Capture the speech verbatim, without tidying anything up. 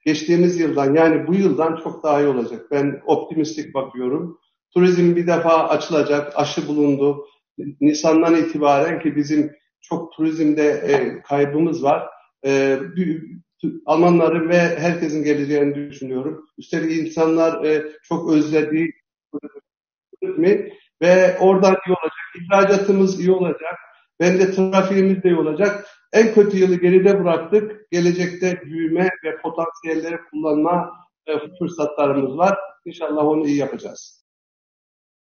geçtiğimiz yıldan yani bu yıldan çok daha iyi olacak. Ben optimistik bakıyorum. Turizm bir defa açılacak, aşı bulundu. Nisan'dan itibaren ki bizim çok turizmde e, kaybımız var. E, Almanların ve herkesin geleceğini düşünüyorum. Üstelik insanlar e, çok özlediği turizmi ve oradan iyi olacak. İhracatımız iyi olacak. Bence trafiğimiz de iyi olacak. En kötü yılı geride bıraktık. Gelecekte büyüme ve potansiyelleri kullanma e, fırsatlarımız var. İnşallah onu iyi yapacağız.